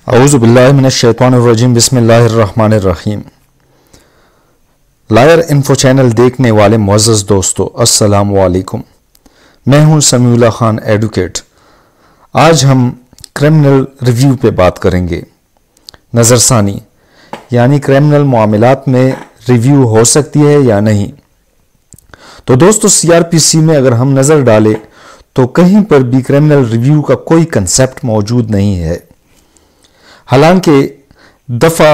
اعوذ باللہ من الشیطان الرجیم بسم اللہ الرحمن الرحیم۔ لائر انفو چینل دیکھنے والے معزز دوستو السلام علیکم، میں ہوں سمیع اللہ خان ایڈوکیٹ۔ آج ہم کرمنل ریویو پہ بات کریں گے۔ نظر ثانی یعنی کرمنل معاملات میں ریویو ہو سکتی ہے یا نہیں۔ تو دوستو CRPC میں اگر ہم نظر ڈالیں تو کہیں پر بھی کرمنل ریویو کا کوئی کنسیپٹ موجود نہیں ہے، حالانکہ دفعہ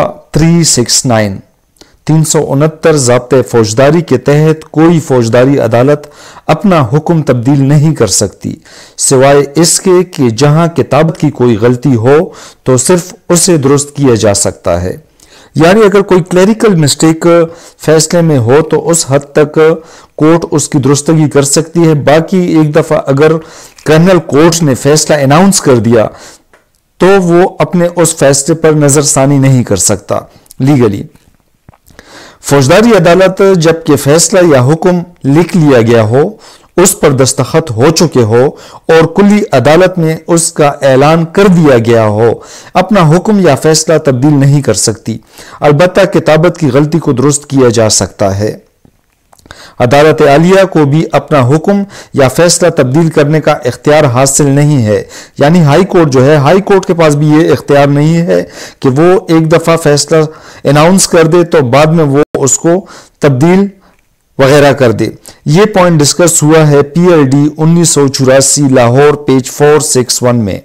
369 ضابطۂ فوجداری کے تحت کوئی فوجداری عدالت اپنا حکم تبدیل نہیں کر سکتی سوائے اس کے کہ جہاں کتابت کی کوئی غلطی ہو تو صرف اسے درست کیا جا سکتا ہے۔ یعنی اگر کوئی کلیریکل مسٹیک فیصلے میں ہو تو اس حد تک کورٹ اس کی درستگی کر سکتی ہے، باقی ایک دفعہ اگر کرمنل کورٹ نے فیصلہ اناؤنس کر دیا تو وہ اپنے اس فیصلے پر نظر ثانی نہیں کر سکتا لیگلی۔ فوجداری عدالت جب کہ فیصلہ یا حکم لکھ لیا گیا ہو، اس پر دستخط ہو چکے ہو اور کلی عدالت میں اس کا اعلان کر دیا گیا ہو، اپنا حکم یا فیصلہ تبدیل نہیں کر سکتی، البتہ کتابت کی غلطی کو درست کیا جا سکتا ہے۔ عدالت عالیہ کو بھی اپنا حکم یا فیصلہ تبدیل کرنے کا اختیار حاصل نہیں ہے، یعنی ہائی کورٹ جو ہے، ہائی کورٹ کے پاس بھی یہ اختیار نہیں ہے کہ وہ ایک دفعہ فیصلہ اناؤنس کر دے تو بعد میں وہ اس کو تبدیل وغیرہ کر دے۔ یہ پوائنٹ ڈسکس ہوا ہے PLD 1984 لاہور پیج 461 میں۔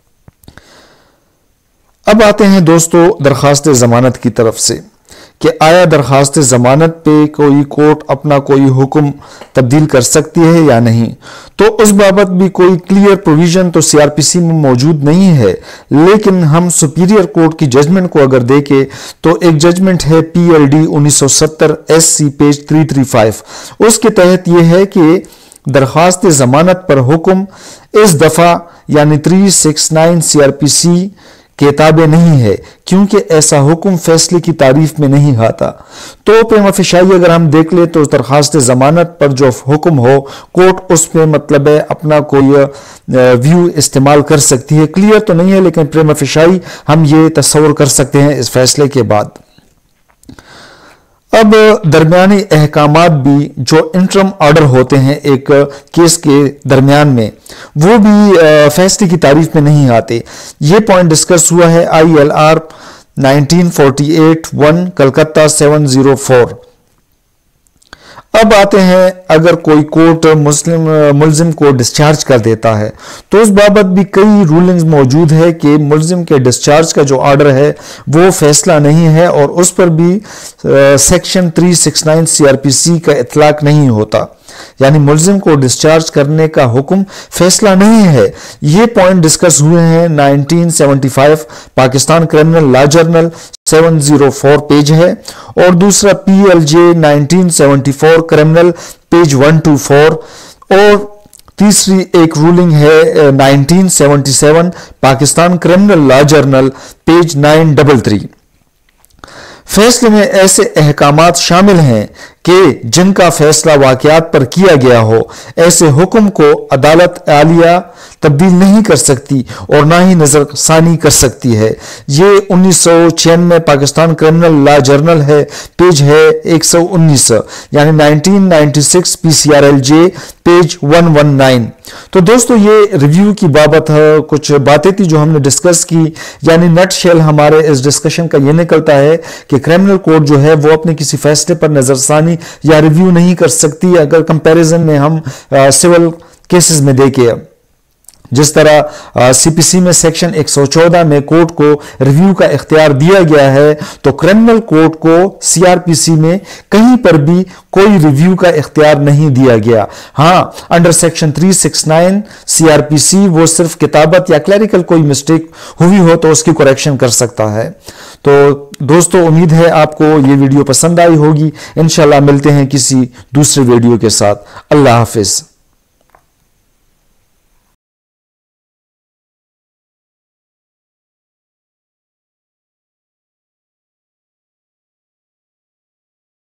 اب آتے ہیں دوستو درخواست ضمانت کی طرف سے کہ آیا درخواست ضمانت پہ کوئی کورٹ اپنا کوئی حکم تبدیل کر سکتی ہے یا نہیں۔ تو اس بابت بھی کوئی کلیئر پروویژن تو CRPC میں موجود نہیں ہے، لیکن ہم سپیریئر کورٹ کی ججمنٹ کو اگر دیکھیں تو ایک ججمنٹ ہے PLD 1970 SC پیج 335۔ اس کے تحت یہ ہے کہ درخواست ضمانت پر حکم اس دفعہ یعنی 369 CRPC کے تابع نہیں ہے، کیونکہ ایسا حکم فیصلے کی تعریف میں نہیں آتا۔ تو پریما فیشائی اگر ہم دیکھ لیں تو درخواست ضمانت پر جو حکم ہو، کورٹ اس پہ مطلب ہے اپنا کوئی ویو استعمال کر سکتی ہے۔ کلیئر تو نہیں ہے لیکن پریما فیشائی ہم یہ تصور کر سکتے ہیں اس فیصلے کے بعد۔ اب درمیانی احکامات بھی جو انٹرم آرڈر ہوتے ہیں ایک کیس کے درمیان میں، وہ بھی فیصلے کی تعریف میں نہیں آتے۔ یہ پوائنٹ ڈسکس ہوا ہے ILR 1948-1 کلکتہ 704۔ اب آتے ہیں اگر کوئی کورٹ ملزم کو ڈسچارج کر دیتا ہے تو اس بابت بھی کئی رولنگز موجود ہے کہ ملزم کے ڈسچارج کا جو آرڈر ہے وہ فیصلہ نہیں ہے، اور اس پر بھی سیکشن 369 CRPC کا اطلاق نہیں ہوتا، یعنی ملزم کو ڈسچارج کرنے کا حکم فیصلہ نہیں ہے۔ یہ پوائنٹ ڈسکس ہوئے ہیں 1975 Pakistan criminal law journal 704 page ہے، اور دوسرا PLJ 1974 کرمنل پیج 124، اور تیسری ایک رولنگ ہے 1977 Pakistan criminal law journal page 933۔ فیصلے میں ایسے احکامات شامل ہیں کہ جن کا فیصلہ واقعات پر کیا گیا ہو، ایسے حکم کو عدالت عالیہ تبدیل نہیں کر سکتی اور نہ ہی نظر ثانی کر سکتی ہے۔ یہ 1996 پاکستان کرمنل لا جرنل ہے، پیج ہے 119، یعنی 1996 PCRLJ پیج 119۔ تو دوستو یہ ریویو کی بابت کچھ باتیں تھی جو ہم نے ڈسکس کی، یعنی نٹ شیل ہمارے اس ڈسکشن کا یہ نکلتا ہے کہ کرمنل کورٹ جو ہے وہ اپنے کسی فیصلے پر نظر ثانی یا ریویو نہیں کر سکتی اگر کمپیریزن میں ہم سول کیسز میں دیکھیں۔ جس طرح CPC میں سیکشن 114 میں کورٹ کو ریویو کا اختیار دیا گیا ہے، تو کرمنل کورٹ کو CRPC میں کہیں پر بھی کوئی ریویو کا اختیار نہیں دیا گیا۔ ہاں، انڈر سیکشن 369 CRPC وہ صرف کتابت یا کلیریکل کوئی مسٹیک ہوئی ہو تو اس کی کریکشن کر سکتا ہے۔ تو دوستو امید ہے آپ کو یہ ویڈیو پسند آئی ہوگی۔ انشاءاللہ ملتے ہیں کسی دوسرے ویڈیو کے ساتھ۔ اللہ حافظ۔